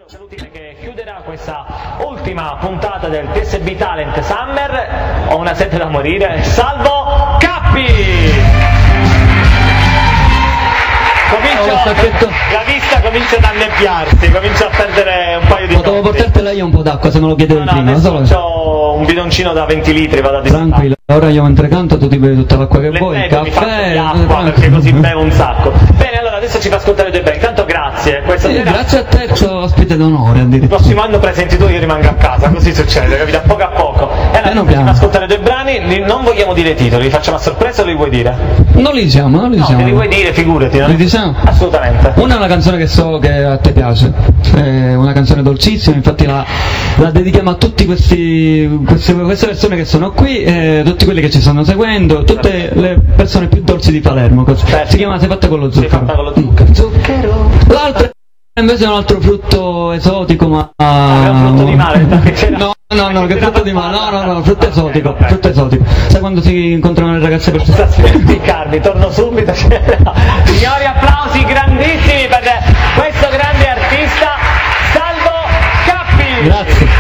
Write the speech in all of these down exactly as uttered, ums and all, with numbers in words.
Salutine che chiuderà questa ultima puntata del T S B Talent Summer. Ho una sete da morire. Salvo Cappi! Comincio, la vista comincia ad annebbiarsi, comincia a perdere un paio di Potevo portartela io un po' d'acqua se me lo chiedevi no, prima. No, solo... c'ho un bidoncino da venti litri, vado a dissipare. Tranquillo, ora io mentre canto tu ti bevi tutta l'acqua che Le vuoi, il caffè... di acqua perché così bevo un sacco. Bene, allora adesso ci fa ascoltare due bene. Intanto grazie. Questa Sì, sera... grazie a te, sono ospite d'onore Il addirittura. prossimo anno presenti tu, io rimango a casa, così succede, capito? A poco a poco. E allora piano ci piano. fa ascoltare due brani, non vogliamo dire i titoli, li facciamo a sorpresa o li vuoi dire? Non li diciamo, non li No, diciamo. te li vuoi dire, figurati, no? Li diciamo? Assolutamente. Una è una canzone che so che a te piace, è una canzone dolcissima, infatti la, la dedichiamo a tutte queste, queste persone che sono qui, eh, tutti quelli che ci stanno seguendo, tutte le persone più dolci di Palermo. Così. Certo. Si chiama Sei fatta con lo Sei zucchero. fatta con lo zucchero. Zucchero. L'altra invece è un altro frutto esotico, ma... Ah, è un frutto di mare, perché c'era... No, no, no, che frutto di mare, no, no, no, frutto Ah, esotico, okay, frutto esotico. Sai quando si incontrano le ragazze per Sta spiccarmi, torno subito. Signori, applausi grandissimi per questo grande artista, Salvo Cappi! Grazie.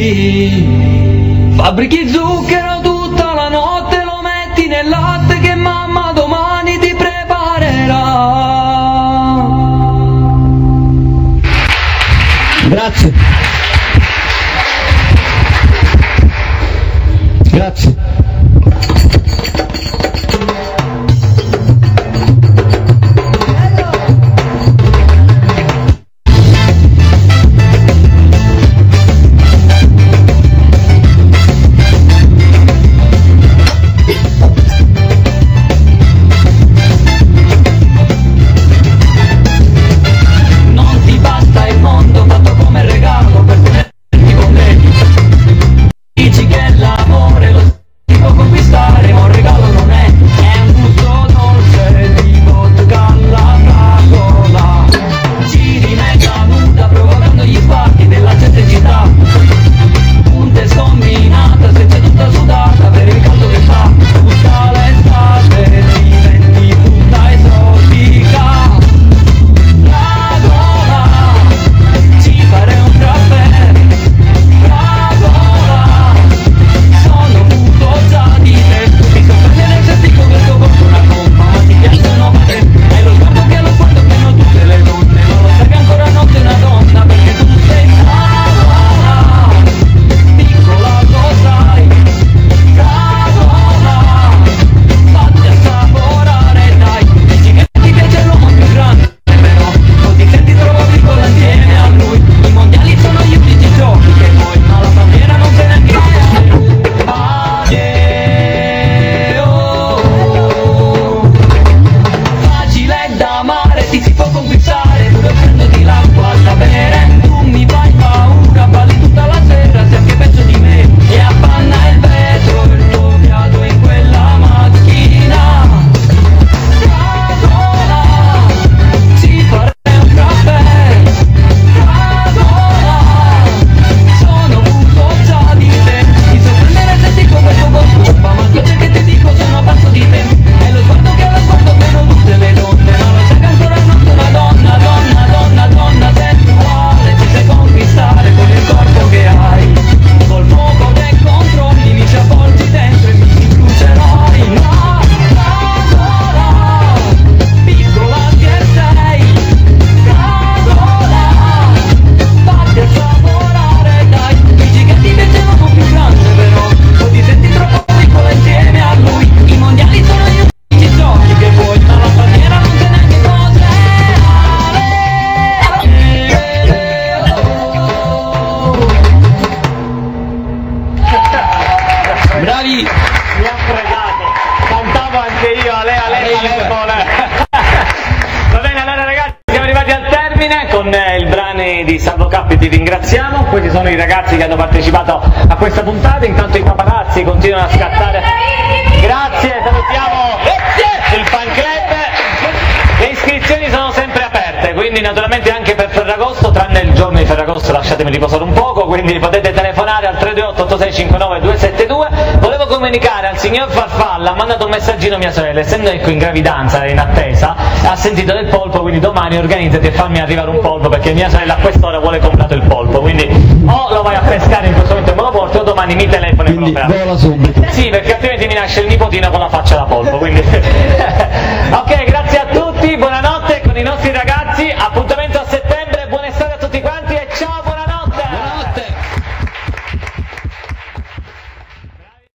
Fabbrichi zucchero tutta la notte, lo metti nel latte che mamma domani ti preparerà. Grazie. Grazie. Con il brani di Salvo Cappi ti ringraziamo, questi sono i ragazzi che hanno partecipato a questa puntata, intanto i paparazzi continuano a scattare. Grazie, salutiamo il fan club, le iscrizioni sono sempre aperte, quindi naturalmente anche per Ferragosto, tranne il giorno di Ferragosto lasciatemi riposare un poco, quindi potete telefonare al tre due otto otto sei cinque nove due sette due. Volevo comunicare al signor Farfalla, ha mandato un messaggino mia sorella, essendo ecco in gravidanza e in attesa, ha sentito del polpo, quindi domani organizzati e fammi arrivare un polpo, perché mia sorella a quest'ora vuole comprato il polpo, quindi o lo vai a pescare in questo momento e me lo porti o domani mi telefoni e me lo Quindi vola subito. Sì, perché altrimenti mi nasce il nipotino con la faccia da polpo, quindi ok, grazie.